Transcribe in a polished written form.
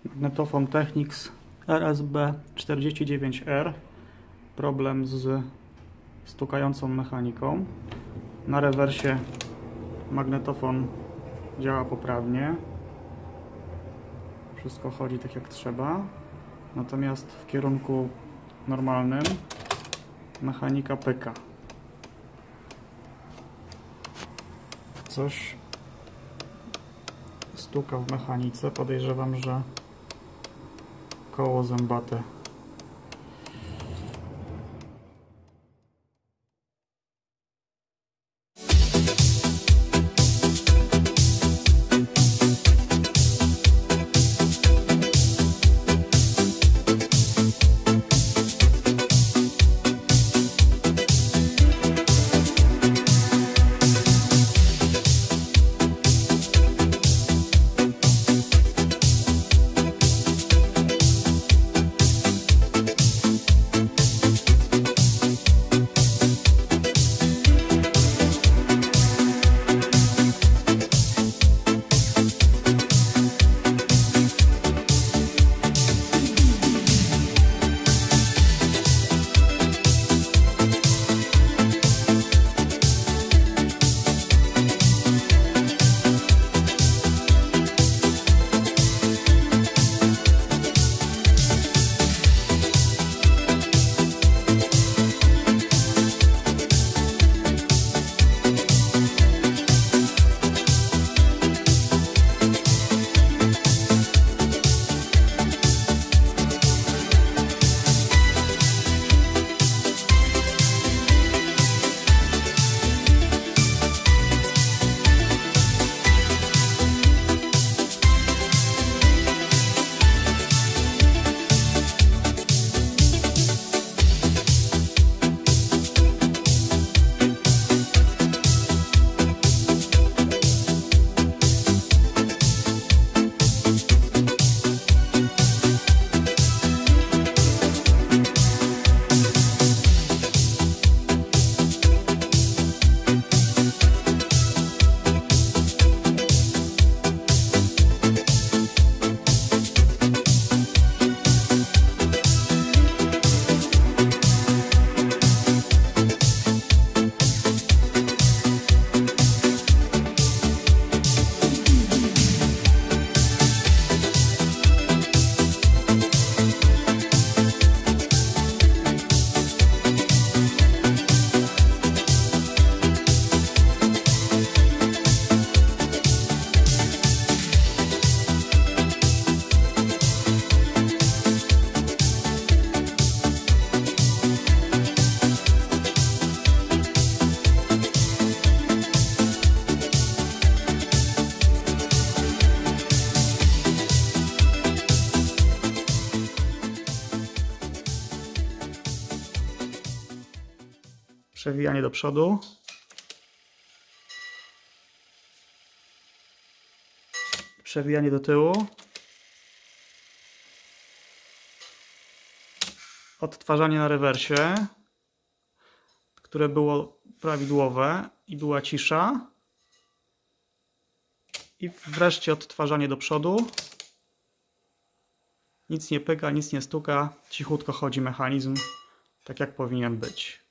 Magnetofon Technics RSB 49R. Problem z stukającą mechaniką. Na rewersie magnetofon działa poprawnie. Wszystko chodzi tak jak trzeba. Natomiast w kierunku normalnym mechanika pyka. Coś stuka w mechanice. Podejrzewam, że koło zębate. Przewijanie do przodu. Przewijanie do tyłu. Odtwarzanie na rewersie, które było prawidłowe i była cisza. I wreszcie odtwarzanie do przodu. Nic nie pyka, nic nie stuka. Cichutko chodzi mechanizm, tak jak powinien być.